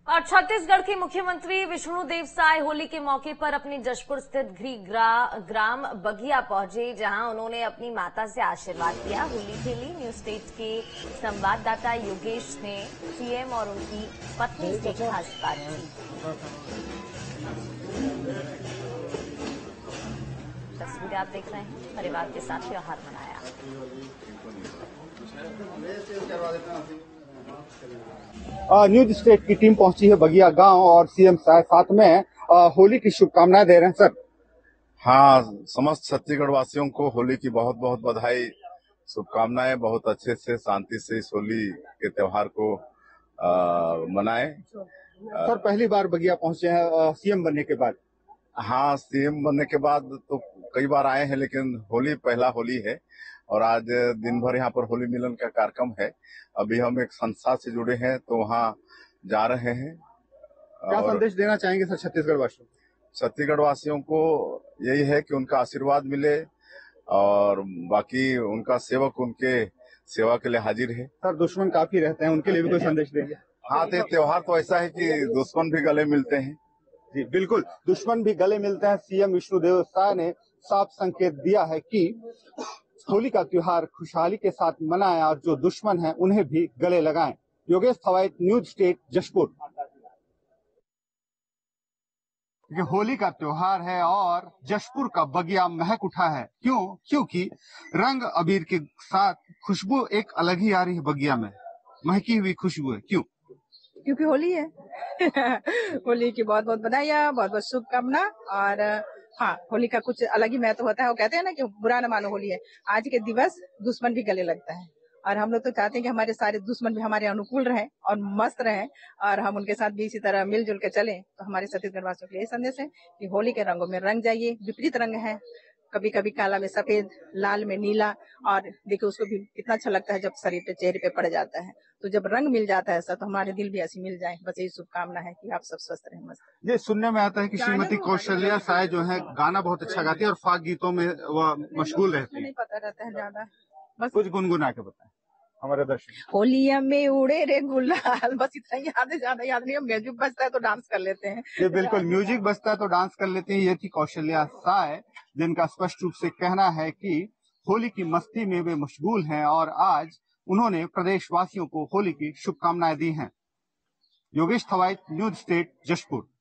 और छत्तीसगढ़ के मुख्यमंत्री विष्णुदेव साय होली के मौके पर अपने जशपुर स्थित ग्राम बगिया पहुंचे, जहां उन्होंने अपनी माता से आशीर्वाद लिया, होली खेली। न्यूज स्टेट के संवाददाता योगेश ने सीएम और उनकी पत्नी से खास बात की। तस्वीरें आप देख रहे हैं, परिवार के साथ त्योहार मनाया। न्यूज स्टेट की टीम पहुंची है बगिया गांव और सीएम साथ में होली की शुभकामनाएं दे रहे हैं। सर, हाँ, समस्त छत्तीसगढ़ वासियों को होली की बहुत बहुत बधाई, शुभकामनाएं। बहुत अच्छे से शांति से इस होली के त्योहार को मनाएं। सर, पहली बार बगिया पहुंचे हैं सीएम बनने के बाद? हाँ, सीएम बनने के बाद तो कई बार आए हैं, लेकिन होली पहला होली है और आज दिन भर यहाँ पर होली मिलन का कार्यक्रम है। अभी हम एक संस्था से जुड़े हैं तो वहाँ जा रहे हैं। क्या संदेश देना चाहेंगे सर छत्तीसगढ़ वासियों? छत्तीसगढ़ वासियों को यही है कि उनका आशीर्वाद मिले और बाकी उनका सेवक उनके सेवा के लिए हाजिर है। सर, दुश्मन काफी रहते हैं, उनके लिए भी कोई संदेश देंगे? हाँ, तो त्योहार तो ऐसा है कि दुश्मन भी गले मिलते हैं। जी बिल्कुल, दुश्मन भी गले मिलते हैं। सीएम विष्णुदेव साय ने साफ संकेत दिया है कि होली का त्योहार खुशहाली के साथ मनाएं और जो दुश्मन हैं उन्हें भी गले लगाएं। Yogesh Thawait, News State, Jashpur. ये होली का त्योहार है और जशपुर का बगिया महक उठा है। क्योंकि रंग अबीर के साथ खुशबू एक अलग ही आ रही है बगिया में, महकी हुई खुशबू है। क्योंकि होली है। होली की बहुत बहुत बधाइयाँ, बहुत बहुत शुभकामना। और हाँ, होली का कुछ अलग ही महत्व होता है। वो कहते हैं ना कि बुरा न मानो होली है। आज के दिवस दुश्मन भी गले लगता है और हम लोग तो चाहते हैं कि हमारे सारे दुश्मन भी हमारे अनुकूल रहें और मस्त रहें और हम उनके साथ भी इसी तरह मिलजुल के चलें। तो हमारे छत्तीसगढ़ वासियों के लिए संदेश है कि होली के रंगों में रंग जाइए। विपरीत रंग है, कभी कभी काला में सफेद, लाल में नीला, और देखिए उसको भी कितना अच्छा लगता है जब शरीर पे, चेहरे पे पड़ जाता है। तो जब रंग मिल जाता है ऐसा, तो हमारे दिल भी ऐसी मिल जाए। बस यही शुभकामना है कि आप सब स्वस्थ रहें, मस्त। ये सुनने में आता है कि श्रीमती कौशल्या साय जो है गाना बहुत अच्छा गाती है और फाग गीतों में वह मशगूल रहती है। नहीं पता रहता है ज्यादा, बस कुछ गुनगुना के बताएं हमारे दर्शक। होलिया में उड़े रे गुलाल, बस इतना याद है, ज्यादा याद नहीं है। म्यूजिक बजता है तो डांस कर लेते हैं। ये बिल्कुल, म्यूजिक बजता है तो डांस कर लेते हैं। ये थी कौशल्या साय, जिनका स्पष्ट रूप से कहना है कि होली की मस्ती में वे मशगूल हैं और आज उन्होंने प्रदेशवासियों को होली की शुभकामनाएं दी हैं। Yogesh Thawait, News State, Jashpur.